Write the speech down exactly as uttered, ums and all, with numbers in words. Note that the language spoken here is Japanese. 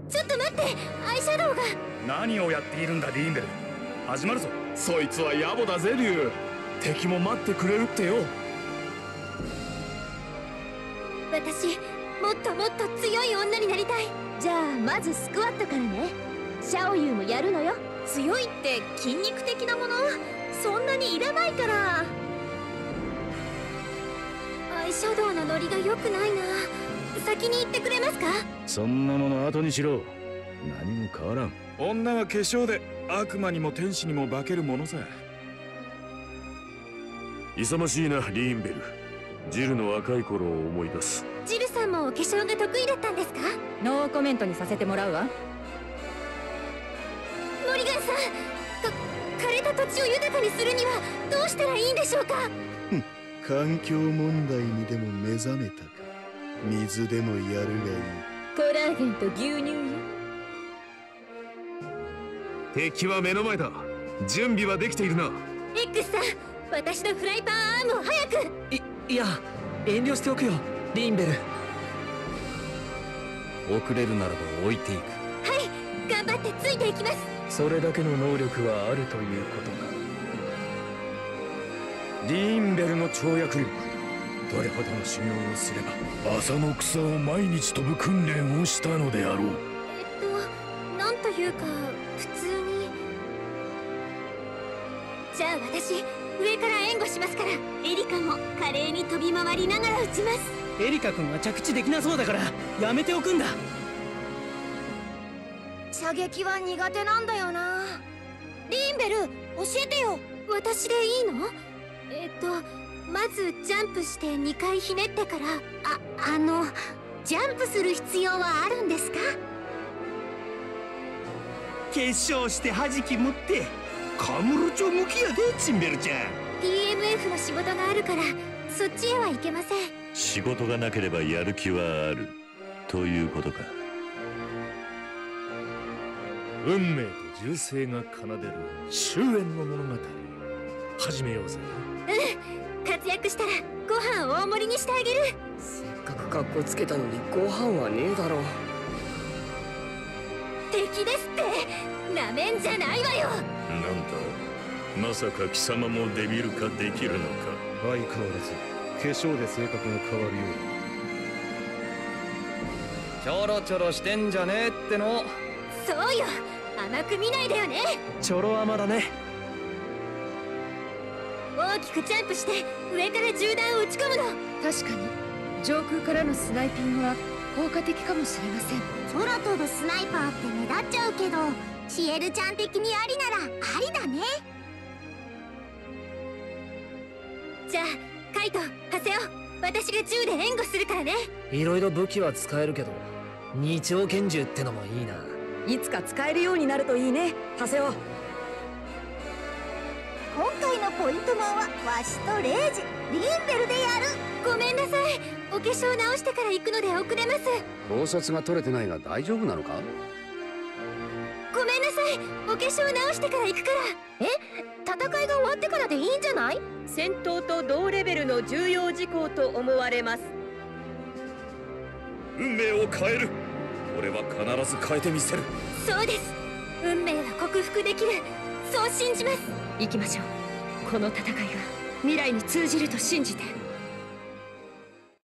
ちょっと待って、アイシャドウが。 何をやっているんだリーンベル。始まるぞ。 そいつは野暮だぜリュウ。敵も待ってくれるってよ。 私もっともっと強い女になりたい。 じゃあまずスクワットからね。シャオユーもやるのよ。 強いって筋肉的なものそんなにいらないから。アイシャドウのノリが良くないな。先に行ってくれますか。 そんなもの後にしろ。何も変わらん。 女は化粧で悪魔にも天使にも化けるものさ。 勇ましいなリーンベル。ジルの若い頃を思い出す。 ジルさんもお化粧が得意だったんですか。 ノーコメントにさせてもらうわ。 モリガンさん、か枯れた土地を豊かにするにはどうしたらいいんでしょうか。 環境問題にでも目覚めたか。水でもやるがいい。 コラーゲンと牛乳よ。 敵は目の前だ。準備はできているな。 X さん、私のフライパンアームを早く。 いいや、遠慮しておくよリーンベル。 遅れるならば置いていく。 はい、頑張ってついていきます。 それだけの能力はあるということか。リーンベルの跳躍力、どれほどの修行をすれば。朝の草を毎日飛ぶ訓練をしたのであろう。 えっとなんというか普通に。じゃあ私上から援護しますから、エリカも華麗に飛び回りながら撃ちます。 エリカ君は着地できなそうだからやめておくんだ。 射撃は苦手なんだよな。リーンベル教えてよ。私でいいの。えっとまずジャンプしてにかいひねってから。あ、あのジャンプする必要はあるんですか。 決勝して弾き持ってカムロ町向きやでチンベルちゃん。 ティーエムエフ の仕事があるからそっちへは行けません。 仕事がなければやる気はあるということか。 運命と銃声が奏でる終焉の物語、始めようぜ。 うん、活躍したらご飯大盛りにしてあげる。 せっかくカッコつけたのにご飯はねえだろ。 敵ですってなめんじゃないわよ。 なんだ、まさか貴様もデビル化できるのか。 相変わらず化粧で性格が変わるよう。 ちょろちょろしてんじゃねえっての。 そうよ、甘く見ないでよね。 ちょろ甘だね。 大きくジャンプして上から銃弾を撃ち込むの。 確かに上空からのスナイピングは効果的かもしれません。 空飛ぶスナイパーって目立っちゃうけど、シエルちゃん的にありならありだね。じゃあカイト、ハセオ、私が銃で援護するからね。 いろいろ武器は使えるけど二丁拳銃ってのもいいな。 いつか使えるようになるといいね、ハセオ。 今回のポイントマンはわしとレイジ、リーンベルでやる。ごめんなさい、お化粧直してから行くので遅れます。 盗撮が取れてないが大丈夫なのか。 ごめんなさい、お化粧直してから行くから。え、戦いが終わってからでいいんじゃない。 戦闘と同レベルの重要事項と思われます。 運命を変える。俺は必ず変えてみせる。 そうです、運命は克服できる、そう信じます。 行きましょう。この戦いが未来に通じると信じて。